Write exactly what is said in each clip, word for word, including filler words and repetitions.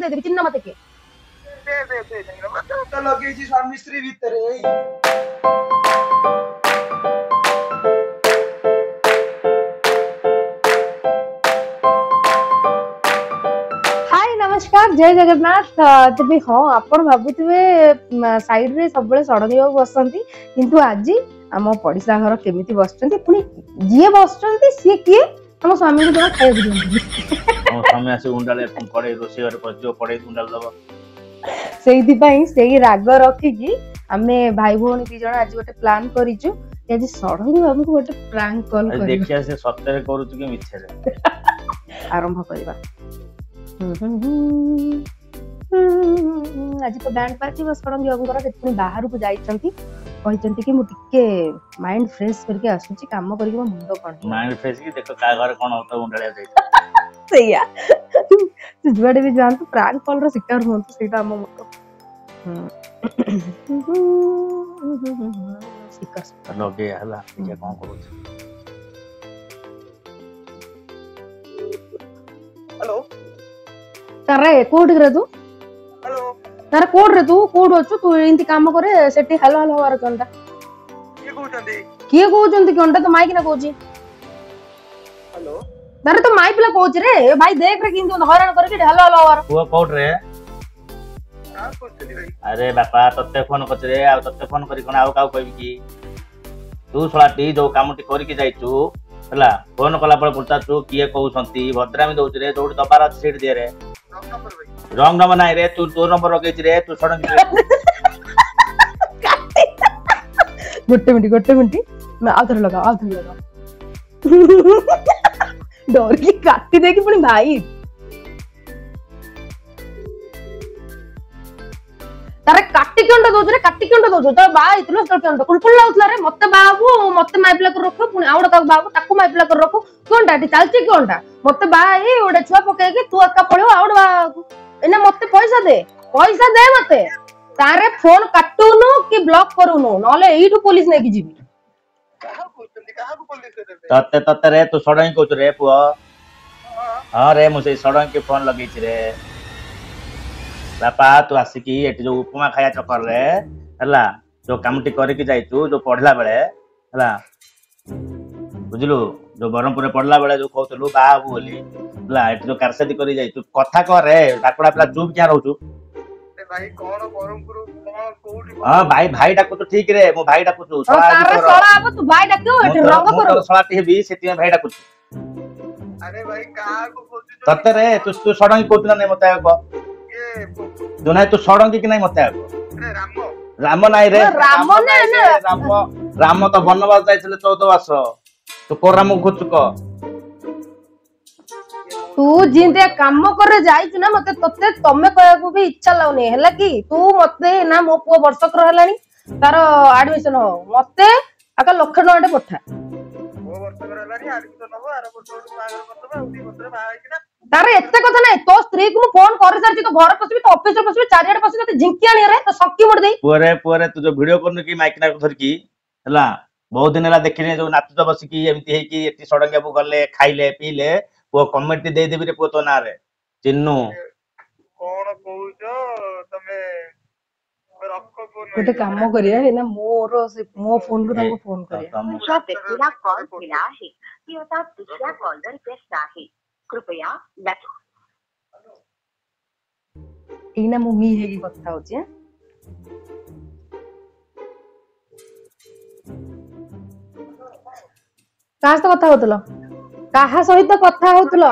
रे दे देबी चिन्ह मते के दे दे दे नहीं तो लगे छी स्वामी स्त्री भीतर नमस्कार जय जगन्नाथ तबे हाँ आपण भाबुथिबे साइड रे सब बेले सड़क बसंती किंतु आज आम पड़िसा घर केमिति बसचंती पुनी जिए बसचंती सी किए हम स्वामी को जमा खाय दियंती हम स्वामी आसे उंडाले पड़े रोसे घर पर जो पड़े उंडाल दबो सेही पई सेही राग रखी की हमें भाई भौणी दी जण आज गोटे प्लान करिचु आज सड़क बाबू को गोटे प्रैंक कॉल करी देखिया से सत्य रे करू कि मिछे रे आरंभ करबा आज तो बैंड पार्टी बस सड़क बाबूंकर से बाहर को जाइछंती कहचंती कि मु टिके माइंड फ्रेश करके आसुची काम करके मो मुंड कोन माइंड फ्रेश की देखो का घर कोन होता उंडाले जाई सैया जुआडे भी जानतो प्रैंक कॉल रो शिकार होंतो सेटा हम मोटो शिकार लगे हला जे कोन करू हेलो करे कोड रे तू हेलो तार कोड रे तू कोड अछु तू इंती काम करे सेठी हेलो हेलो वार कंटा के कहउचंदी के कहउचंदी कंटा तो माइक ना कहउची हेलो तारे तो माइक ला कहउची रे भाई देख रे किंतु हरान करके हेलो हेलो वार वो कोड रे का कहउचंदी भाई अरे बापा तत्ते फोन करछ रे आ तत्ते फोन करी कोन आउ का कहबी की तू सलाटी जो कामटी करी के जाइचू हला फोन कला पर पुछता तू किए कहउसंती भद्रामी दउछ रे जोड दबार सीट दे रे रॉन्ग नंबर भाई रॉन्ग नंबर नाही रे तू तो नंबर रखेछ रे तू सडन गोटे मिनट गोटे मिनट मैं आधर लगा आधर लगा डर की काटी दे कि पुनी भाई तारे काटी केंडा दोज रे काटी केंडा दोज तो बा इतलो स्टल केंडा कुलकुल लाउतला रे मते बाबू मते माइपला कर रखो पुनी आवडा का बाबू ताकू माइपला कर रखो कोनटा टी चलची कोनटा मते बा ए ओडे छुआ पके के तू अक्का पळो आवडा बाबू एना मते पैसा दे पैसा दे मते तारे फोन काटूनु कि ब्लॉक करूनु नले एठू पुलिस नै कि जीबी कहा कहउचंदी कहा को पुलिस दे दे तत्ते तत्ते रे तू सडन कहछ रे पुआ हां रे मु से सडन के फोन लगेछ रे बापा तू आसिकी एटी जो उपमा खाया चक्कर रे हला जो कामटी करे कि जाइतू जो पढ़ला बेले हला बुझलु जो बरमपुर पढ़ला बेले जो कहतलु बाबू बोली हला एटी जो कारसेदी करी जाइतू कथा कर रे डाकड़ा पला चुप क्या रहउचू ए भाई कोन बरमपुर कोन कोठी हां भाई भाई डाकू तो ठीक रे मो भाई डाकू तू तारे सळा अब तू भाई डाक्यो एटी रंग करो तो सळाटी हेबी सेति भाई डाकू अरे भाई कहा को कहउचंदी तत्ते रे तू तू सडन कहतला नै मते आको ये जो नाही तू सडन कि नै मते आको अरे राम राम नाही रे राम ने ने राम राम तो वनवास जाइछले चौदह वर्ष तो को राम खोचुक तू जिंदे काम करे जाइछु ना मते तते तमे कहया को भी इच्छा लाउनी हैला कि तू मते ना मो पो वर्षक रहलानी तार एडमिशन हो मते आका लक्ष टका पठा वो वर्ष रहलानी एडमिशन हो आर वर्ष बाहर करतबा उदी वर्ष बाहर कि ना तारे एते कथा नै तो स्त्री को फोन कर सारची तो घर पसबी तो ऑफिस रे पसबी चारियाडे पसबी तो जिंकी आनी रे तो सकी मोड़ देई पुरे पुरे तू जो वीडियो करनु की माइक ना धर की हला बहुत दिन हला देखिने जो नाच तो बस की एमती है की एटी सडंग बाबू गले खाइले पीले वो कमेंट दे देबी रे पो तो ना रे चिन्नू कोन कहउछो तमे रखो फोन गोटे काम करिया है ना मोर से मो फोन रो ताको फोन करिया तुमच्या व्यक्तीला कॉल केला आहे ती आता दुसऱ्या कॉलवर व्यस्त आहे कृपया एना मु मी हेगी कथा होची है काहा तो कथा होतलो काहा सहित कथा होतलो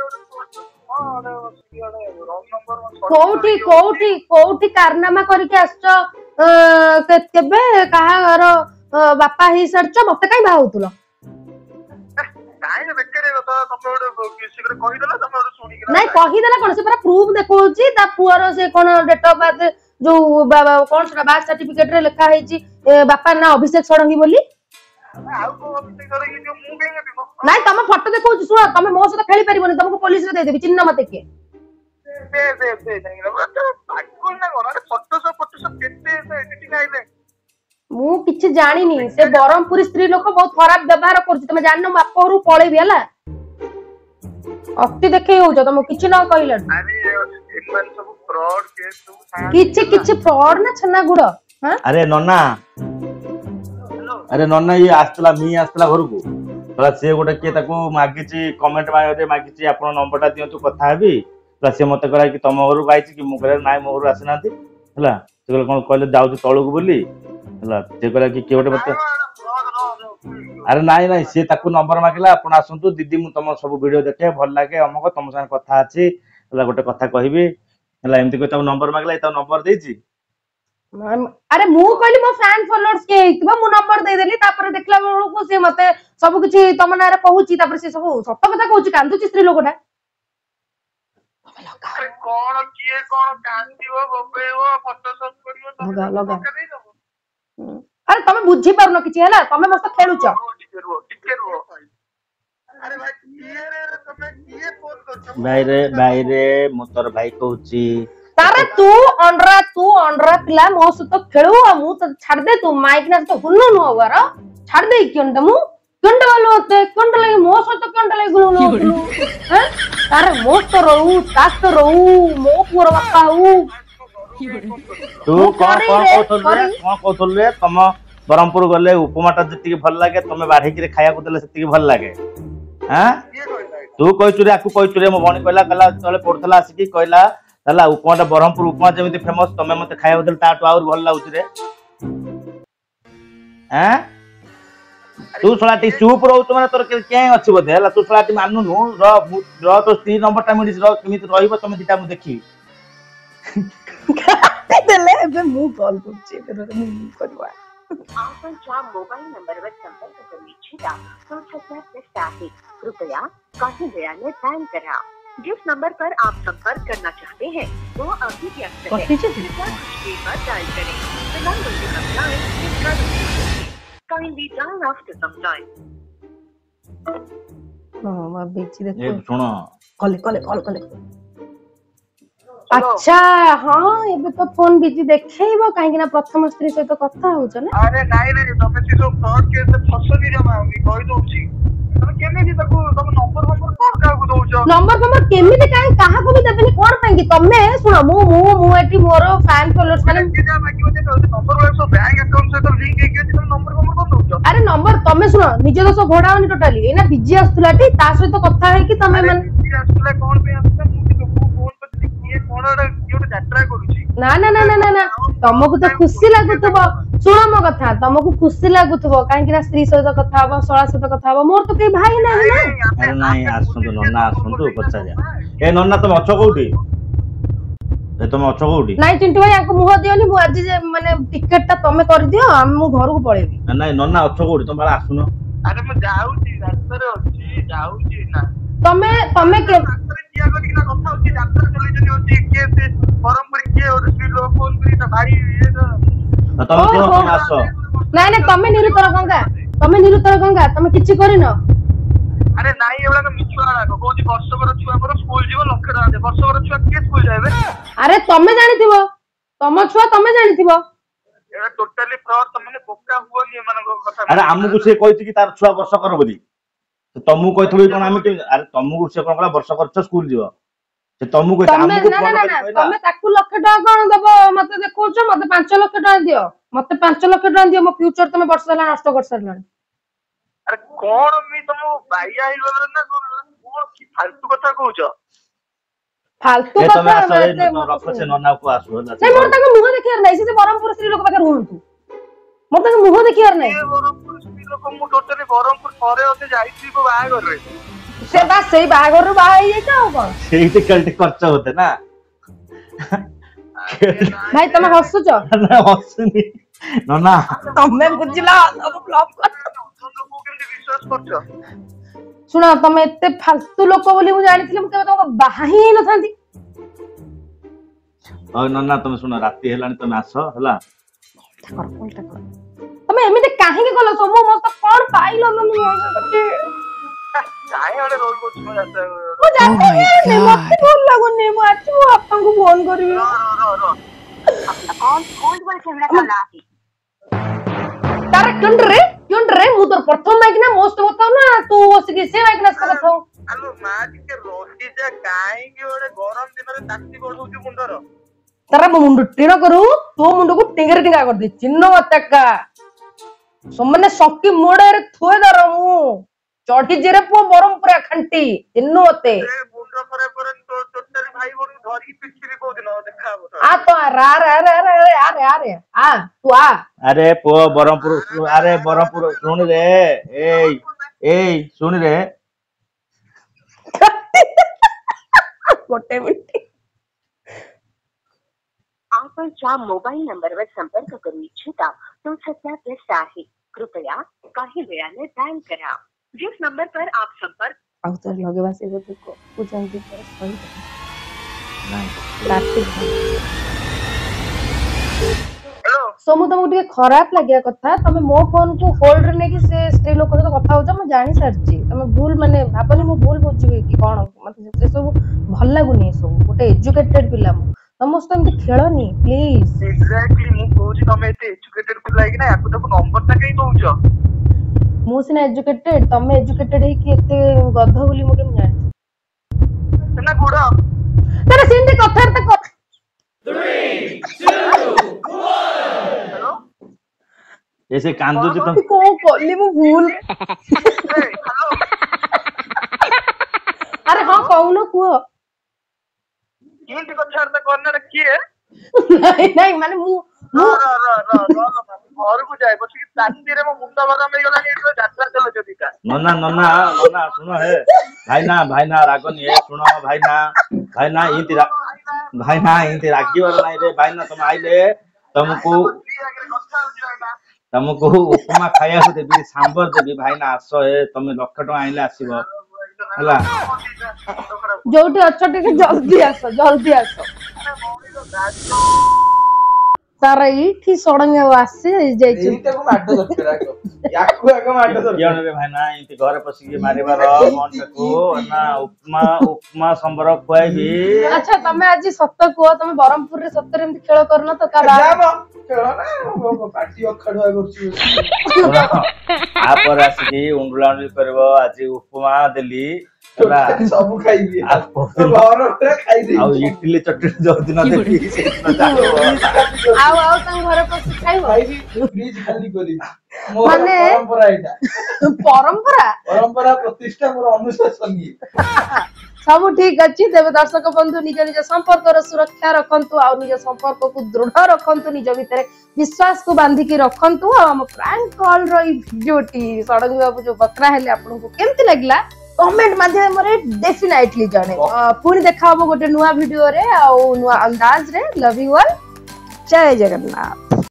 कोठी कोठी कोठी कारनामा करके आछो केबे काहा घर बापा ही सरछ मते काई भाउतलो काई बेकरे तो तमे ओडे किसी करे कहि देला तमे ओडे सुनी के नहीं कहि देला कोन से पूरा प्रूफ देखौची ता पुअर से कोन डेट ऑफ बर्थ जो कोन से बर्थ सर्टिफिकेट रे लिखा है जी बापा ना अभिषेक सडंगी बोली आउ को अभिषेक सडंगी जो मु केंगे दिबो नहीं तमे फोटो देखौची सुन तमे मो से खेली परिबोनी तुमको पुलिस रे दे देबी चिन्ह मते के दे दे दे नहीं रे पागल ना कोन फोटो सब फोटो सब केते से एडिटिंग आइले मु किछि जानिनी से बरमपुरी स्त्री लोक बहुत खराब व्यवहार करछि तमे जाननो बाप घरु पळेबी हला अक्ति देखे हो तुम किछि न कहिला अरे एमन सब फ्रॉड केस सब किछि किछि फ्रॉड ना छन्ना गुड़ हां अरे नन्ना अरे नन्ना ये आस्तला मी आस्तला घर को तला से गोटे के ताको मागिची कमेंट मागे मागिची आपन नंबरटा दियंतु कथा हेबी तला से मते कहला कि तम घर को आइची कि मु कहला नाइ मो घर आसिनांती हला से कहला कोन कहले जाउ तळु को बोली हला से कहला कि के गोटे मते अरे नाइ नाइ से ताको नंबर मागिला आपण आसंतु दीदी मु तम सब वीडियो देखे भल लागे हमको तम संग कथा अछि हला गोटे कथा कहबी हला एमती को ताको नंबर मागिला ता नंबर देछि अरे मु कहली मो फैन फॉलोअर्स के हितबा मु नंबर दे देली तापर देखला बेलको से मते सब किछि तम नारे कहूची तापर से सब सत्य कथा कहूची कांदुची स्त्री लोकटा अरे कोन किए कोन कांदीबो बबेबो फोटोशॉप करियो लगा लगा अरे तमे बुझी परनो किछि हैला तमे मस्त खेलुछ टिके रुओ टिके रुओ अरे भाई किए रे तमे किए फोन करछ भाई रे भाई रे मु तोर भाई कहूची तारे तू अंडरा तू अंडरा पिला मो सत खेलु आ मु त छाड़ दे तू माइक ना तो हुन्नो नो वर छाड़ दे क्योंडा मु क्योंडा वालो होते क्योंडा लगे मो सत क्योंडा लगे गुलो नो हैं तारे मो तो रहू ताक तो रहू मो पूरा बापा हूं तू कोन कोन कहतले कोन कहतले तम बरहमपुर गले उपमाटा जति भल लागे तमे बाढे कि खाया को देले सेति भल लागे हैं तू कहचु रे आकु कहचु रे मो भणी कहला कला तले पड़थला आसी कि कहला हला उपमाटा बरहमपुर उपमा जेमिति फेमस तमे मते खाया बदल ताटो और भल लागुछ रे हैं तू सलाटी चुप रहू माने तोर के अछि बदे हला तू सलाटी माननु नु र र तो स्त्री नंबरटा मिडिस र किमिति रहिबो तमे दिटा मु देखि देले बे मु कॉल करछि फेर मु करवा आपण ज्या मोबाईल नंबरवर संपर्क करू इच्छिता तो सध्या व्यस्त आहे कृपया काही वेळाने डायल करा जिस नंबर पर आप संपर्क करना चाहते हैं वो अभी व्यस्त है कृपया कुछ देर बाद डायल करें The number you have dialed is currently busy. Kindly dial after some time. हां मा बेची ए देखो सुनो कॉल कॉल कॉल कॉल अच्छा हां एबे तो फोन बिजी देखैबो काहे ना प्रथम स्त्री से तो कथा होछ ना अरे नाइ रे तमे से सब फ्रॉड केस से फसनी जमा मी कहि दोछि तमे केमे ताको तम नंबर नंबर कोन का को दोछ नंबर नंबर केमिति काहे काहा को भी देबेनी कोन पाएंगी तमे सुनो मु मु मु एटी मोर फैन फॉलोअर्स माने कि जा मागी होते नंबर वाला सब बैंक अकाउंट से तो लिंक है कि तुम नंबर नंबर कोन दोछ अरे नंबर तमे सुनो निजे दोस घोडावनी टोटली एना बिजी आस्तुलाटी ता सहित कथा है कि तमे माने आसला कोन पे आसला मु तो फोन पर किए कोनडा कियो यात्रा करूची ना ना ना ना ना तमको तो खुशी लागुतबो सुनो मो कथा तमको खुशी लागुतबो काहे कि ना स्त्री सहित कथा हबो सळा सहित कथा हबो मोर तो के भाई नाही ना अरे नाही आसंतु नन्ना आसंतु पचा जा ए नन्ना तुम अछ कोउठी ए तुम अछ कोउठी नाही चिंटू भाई आको मुह दियोनी मु आज जे माने टिकट ता तमे कर दियो हम मु घर को पळेबी नाही नन्ना अछ कोउठी तुम बाला आसुनो अरे मैं जाऊची रास्ता रे अछि जाऊची ना तमे तमे के रास्ता रे किया करी ना कथा होची रास्ता चले जनी होची के से परंपरा के और स्त्री लोग फोन करी ना भाई ये तो तुम कोन कोन आसो नाही नाही तमे निरुतर गंगा तमे निरुतर गंगा तमे किछि करिनो अरे नाइ एवला का मिछुआ ना कोजी वर्ष पर छुआ पर स्कूल जीव लक्ष टका दे वर्ष पर छुआ के स्कूल जाबे अरे तमे जानिथिबो तम छुआ तमे जानिथिबो एरा टोटली फ्रॉड तमने बोका हुओनी मन को कथा अरे हमकु से कहिति कि तार छुआ वर्ष कर बोली तमु कहिथबे कोन हम अरे तमु से कोन कला वर्ष कर स्कूल जीव से तमु कहि तमे हमकु ना ना ना तमे ताकू लाख टका कोन दबो मते देखौछ मते पाँच लाख टका दियो मते पाँच लाख टका दियो मो फ्यूचर तमे वर्ष होला नष्ट कर सरलण अरे कोन मी तुम भाई आई गल ना कोन की फालतू कथा कहूछ फालतू ए तमे कथा आसो ए रख से नन्ना को आसो नहीं मोर तक मुह देखियार नहीं से बरहमपुर स्त्री लोक पाखे रहंतु मोर तक मुह देखियार नहीं ये बरहमपुर स्त्री लोक मु टोटली बरहमपुर थरे होते जाईछी को बाहागर रे से बा सेई बाहागर रो बाहाई जाई जाओ कोन सेही कल्टी खर्च होते ना भाई तमे हसुछ ना हसुनी नन्ना तमे बुझिला अब फ्लॉप कर तुम को केमती विश्वास करछ सुना तमे एते फालतू लोक बोली मु जानिथिले मु केबे तमको बाहाई न थांती और नन्ना तुम सुना राती हेलानी तुम आसो हला तमे एमिते काहे के गलो समो मस्त कोन पाइलो मम्मी काय अरे रोल को छुआ जाता है मु जाते नहीं मत बोल लागुनी मु आज मु आपन को फोन करबी रो रो रो अपना कॉल होल्ड पर कैमरा चला है तारे क्यों रे क्यों रे मु तोर प्रथम माइक ना मोस्ट बताऊ ना तू ओसके से माइक ना सकत हो ଆଲୋ ମା ଟିକେ ରହିଯା କାହିଁକି ଗୋଟେ ଗରମ ଦିନରେ ତାତି ବଢଉଛି ମୁଣ୍ଡର। ତାର ମୁଣ୍ଡ ଟିଣ କରୁ ତୋ ମୁଣ୍ଡକୁ ଟିଙ୍ଗରେ ଟିଙ୍ଗା କରିଦେ ଚିହ୍ନ ମତେ କା ସମାନେ ସକି ମୋଡରେ ଥୁଏ ଦର ମୁଁ ଚଢି ଜିରେ ପୁଅ ବରମପୁରା ଖାଣ୍ଟି ଚିହ୍ନ ମତେ ଏ ମୁଣ୍ଡ ଖରାପ କରେ ତୋ ଟୋଟାଲି ଭାଇ ଭଉଣୀ ଧରିକି ପିଛିବି କୋଉଦିନ ଦେଖା ହବ आ तो आ रा रे रे रे रे आ रे आ रे आ तू आ अरे पुओ बरमपुर अरे बरमपुर सुन रे ए ए सुन रे गोटे मिनिट आपण ज्या मोबाईल नंबरवर संपर्क करू इच्छिता तो सध्या व्यस्त आहे कृपया काही वेळाने डायल करा जिस नंबर पर आप संपर्क ଆଉ ତୋର ଲଗେଇବା ସେ ଗୋଟେ ପୂଜାନ୍ତି ତୋର ସହି नहीं कार्तिक हेलो सो मु तुमको ଟିକେ ଖରାପ ଲାଗିବା କଥା ତମେ ମୋ ଫୋନ କୁ ହୋଲ୍ଡ ରେ ନେଇକି ସେ ସ୍ତ୍ରୀ ଲୋକ ସହିତ କଥା ହଉଛ ମୁଁ ଜାଣି ସାରିଛି ତମେ ଭୁଲ ମାନେ ଭାବନି ମୁଁ ଭୁଲ ବୁଝିବି କି କଣ ମତେ ସେ ସବୁ ଭଲ ଲାଗୁନି ଏ ସବୁ ଗୋଟେ ଏଜୁକେଟେଡ ପିଲା ମୁଁ ସମସ୍ତେ ଏମିତି ଖେଳନି ପ୍ଲିଜ ଏକ୍ସାକ୍ଟଲି ମୁଁ କହୁଛି ତମେ ଏତେ ଏଜୁକେଟେଡ ପିଲା ହେଇକି ନା ୟାକୁ ତାକୁ ନମ୍ବର ଟା କାଇଁ ଦଉଛ? ମୁଁ ସିନା ଏଜୁକେଟେଡ ତମେ ଏଜୁକେଟେଡ ହେଇକି ଏତେ ଗଧ ବୋଲି ମୁଁ କେମିତି ଜାଣିଛି ନା ଗୁଡ ତାର ସେମିତି କଥାବାର୍ତ୍ତା କର हेलो ऐसे कांदू जी तुम କଣ କଲି ମୁଁ ଭୁଲ ए हेलो ଆରେ ହଁ କହୁନ କୁହ କେମିତି କଥାବାର୍ତ୍ତା କରନା କିଏ? ନାଇଁ ନାଇଁ ମାନେ ମୁଁ ର ର ର ର ର ଘରକୁ ଯାଏ ବସିକି ରାତିରେ ମୋ ମୁଣ୍ଡ ଗରମ ହେଇଗଲାଣି ଏଠି ଯାତ୍ରା ଚଲୁଛ ଦିଟା। नन्ना नन्ना नन्ना सुनो है भाई ना भाई ना रागनी है सुनो भाई ना भाई ना इंती रा भाई ना इंती रागी वाला नहीं रे भाई ना तुम आइले तुमको तुमको उपमा खाया को देबी सांबर देबी भाई ना आसो है तुम लक्ष टका आइले आसीबो हला ଯୋଉଠି ଅଛ ଟିକେ ଜଲ୍ଦି ଆସ ଜଲ୍ଦି ଆସ ତାର ଏଇଠି ସଡଙ୍ଗ ଆସି ଯାଇଛି ଏଇଟାକୁ ମାଡ ଦରକାର ଆଗ ୟାକୁ ଆଗ ମାଡ ଦରକାର किया ने भाई ना इंती घर पसिके मारिबार मन को ना उपमा उपमा सांबर खुआइबी ଆଚ୍ଛା ତମେ ଆଜି ସତ କୁହ ତମେ ବ୍ରହ୍ମପୁର ରେ ସତରେ ଏମିତି ଖେଳ କରୁନ ତ କା ବା- ଯାମ ଖେଳ ନା ପାଟି ଅଖାଡୁଆ କରୁଛି आपर आसिकी उंडला उंडली करबो आज उपमा देली हला ସବୁ ଖାଇବି आ ତ ଘର ପୁରା ଖାଇଦେବି ଆଉ ଇଟିଲି ଚଟଣି ଯୋଉ ଦିନ ଦେବି ସେଇଦିନ ଚାଲିବ ଆଉ ଆଉ ତାଙ୍କ ଘରେ ପଶି ଖାଇବ ଖାଇବି ଫ୍ରିଜ ଖାଲି କରିବି ମୋ ମାନେ- ପରମ୍ପରା ଏଇଟା ପରମ୍ପରା ପରମ୍ପରା ପ୍ରତିଷ୍ଠା ମୋର ଅନୁଶାସନ ଇଏ ସବୁ ଠିକ ଅଛି ତେବେ ଦର୍ଶକ ବନ୍ଧୁ ନିଜ ନିଜ ସମ୍ପର୍କର ସୁରକ୍ଷା ରଖନ୍ତୁ ଆଉ ନିଜ ସମ୍ପର୍କକୁ ଦୃଢ ରଖନ୍ତୁ ନିଜ ଭିତରେ ବିଶ୍ୱାସକୁ ବାନ୍ଧିକି ରଖନ୍ତୁ ଆଉ ଆମ ପ୍ରାଙ୍କ୍ କଲ୍ ର ଏଇ ଭିଡିଓଟି ଷଡଙ୍ଗୀ ବାବୁ ଯୋଉ ବକ୍ରା ହେଲେ ଆପଣଙ୍କୁ କେମିତି ଲାଗିଲା କମେଣ୍ଟ ମାଧ୍ୟମରେ ଡେଫିନାଇଟଲି ଜଣେ ପୁଣି ଦେଖା ହବ ଗୋଟେ ନୂଆ ଭିଡିଓରେ ଆଉ ନୂଆ ଅନ୍ଦାଜରେ ଲଭ୍ ୟୁ ଅଲ୍ ଜୟ ଜଗନ୍ନାଥ।